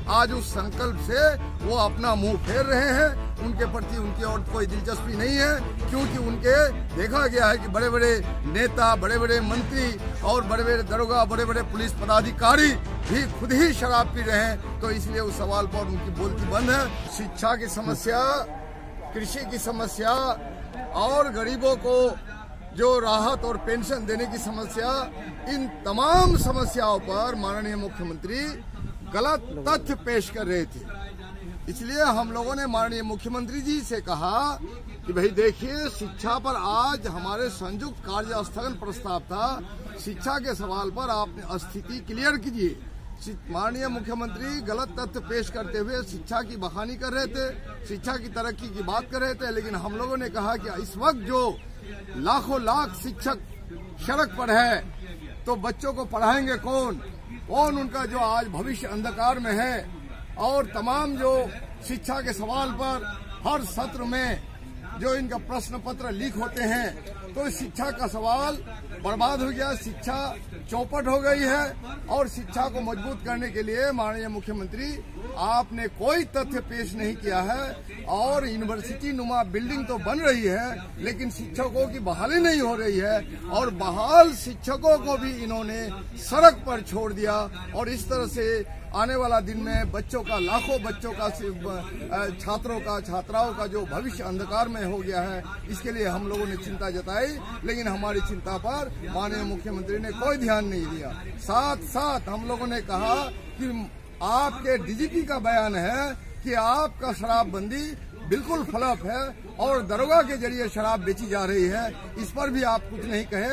आज उस संकल्प से वो अपना मुंह फेर रहे हैं। उनके प्रति उनकी और कोई दिलचस्पी नहीं है, क्योंकि उनके देखा गया है कि बड़े बड़े नेता, बड़े बड़े मंत्री और बड़े बड़े दरोगा, बड़े बड़े पुलिस पदाधिकारी भी खुद ही शराब पी रहे हैं। तो इसलिए उस सवाल पर उनकी बोलती बंद है। शिक्षा की समस्या, कृषि की समस्या और गरीबों को जो राहत और पेंशन देने की समस्या, इन तमाम समस्याओं पर माननीय मुख्यमंत्री गलत तथ्य पेश कर रहे थे। इसलिए हम लोगों ने माननीय मुख्यमंत्री जी से कहा कि भाई देखिए, शिक्षा पर आज हमारे संयुक्त कार्य स्थगन प्रस्ताव था। शिक्षा के सवाल पर आप स्थिति क्लियर कीजिए। माननीय मुख्यमंत्री गलत तथ्य पेश करते हुए शिक्षा की बहाली कर रहे थे, शिक्षा की तरक्की की बात कर रहे थे। लेकिन हम लोगों ने कहा कि इस वक्त जो लाखों लाख शिक्षक सड़क पर है, तो बच्चों को पढ़ाएंगे कौन उनका जो आज भविष्य अंधकार में है। और तमाम जो शिक्षा के सवाल पर हर सत्र में जो इनका प्रश्न पत्र लीक होते हैं, तो शिक्षा का सवाल बर्बाद हो गया, शिक्षा चौपट हो गई है। और शिक्षा को मजबूत करने के लिए माननीय मुख्यमंत्री आपने कोई तथ्य पेश नहीं किया है। और यूनिवर्सिटी नुमा बिल्डिंग तो बन रही है, लेकिन शिक्षकों की बहाली नहीं हो रही है। और बहाल शिक्षकों को भी इन्होंने सड़क पर छोड़ दिया। और इस तरह से आने वाला दिन में बच्चों का, लाखों बच्चों का, छात्रों का, छात्राओं का जो भविष्य अंधकार में हो गया है, इसके लिए हम लोगों ने चिंता जताई। लेकिन हमारी चिंता पर माननीय मुख्यमंत्री ने कोई ध्यान नहीं दिया। साथ साथ हम लोगों ने कहा कि आपके डीजीपी का बयान है कि आपका शराबबंदी बिल्कुल फ्लॉप है और दरोगा के जरिए शराब बेची जा रही है। इस पर भी आप कुछ नहीं कहे।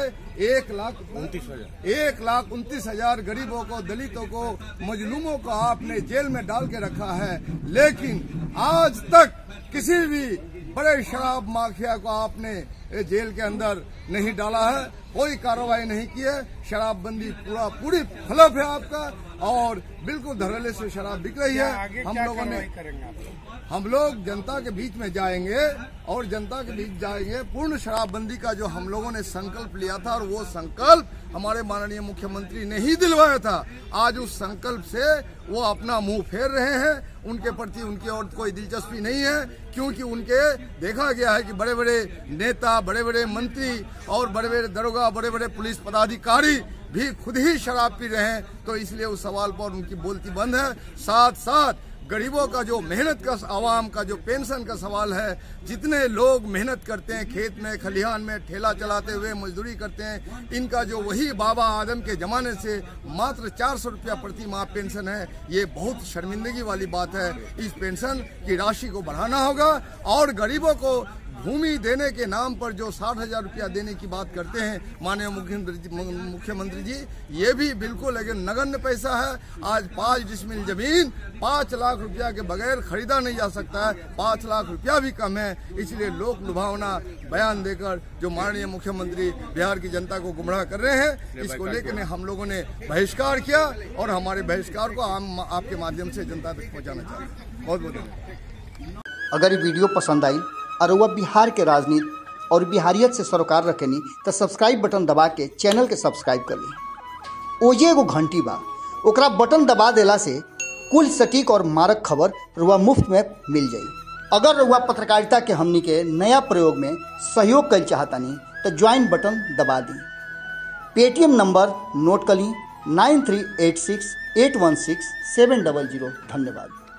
1,29,000 गरीबों को, दलितों को, मजलूमों को आपने जेल में डाल के रखा है। लेकिन आज तक किसी भी बड़े शराब माफिया को आपने जेल के अंदर नहीं डाला है, कोई कार्रवाई नहीं की है। शराबबंदी पूरी फ्लॉप है आपका और बिल्कुल धड़ल्ले से शराब बिक रही है। हम लोग जनता के बीच में जाएंगे और जनता के बीच जाएंगे। पूर्ण शराबबंदी का जो हम लोगों ने संकल्प लिया था, और वो संकल्प हमारे माननीय मुख्यमंत्री ने ही दिलवाया था, आज उस संकल्प से वो अपना मुंह फेर रहे हैं। उनके प्रति उनकी और कोई दिलचस्पी नहीं है, क्योंकि उनके देखा गया है कि बड़े बड़े नेता, बड़े बड़े मंत्री और बड़े बड़े दरोगा, बड़े बड़े पुलिस पदाधिकारी भी खुद ही शराब पी रहे हैं। तो इसलिए उस सवाल पर उनकी बोलती बंद है। साथ साथ गरीबों का जो मेहनत का, आवाम का जो पेंशन का सवाल है, जितने लोग मेहनत करते हैं खेत में, खलिहान में, ठेला चलाते हुए मजदूरी करते हैं, इनका जो वही बाबा आदम के जमाने से मात्र 400 रुपया प्रति माह पेंशन है, ये बहुत शर्मिंदगी वाली बात है। इस पेंशन की राशि को बढ़ाना होगा। और गरीबों को भूमि देने के नाम पर जो 60,000 रुपया देने की बात करते हैं माननीय मुख्यमंत्री जी, ये भी बिल्कुल लेकिन नगण्य पैसा है। आज 5 डिसमिल जमीन 5 लाख रुपया के बगैर खरीदा नहीं जा सकता है। 5 लाख रुपया भी कम है। इसलिए लोक लुभावना बयान देकर जो माननीय मुख्यमंत्री बिहार की जनता को गुमराह कर रहे हैं, इसको लेकर हम लोगों ने बहिष्कार किया और हमारे बहिष्कार को हम आपके माध्यम से जनता तक पहुँचाना चाहते हैं। बहुत बहुत धन्यवाद। अगर ये वीडियो पसंद आई और वह बिहार के राजनीति और बिहारियत से सरोकार रखेनी तो सब्सक्राइब बटन दबा के चैनल के सब्सक्राइब कर ली। ओजे एगो घंटी बा, ओकरा बटन दबा देला से कुल सटीक और मारक खबर रुआ मुफ्त में मिल जाई। अगर रुआ पत्रकारिता के हमनी के नया प्रयोग में सहयोग कर चाहतानी तो ज्वाइन बटन दबा दी। पेटीएम नंबर नोट कर ली 9386816700। धन्यवाद।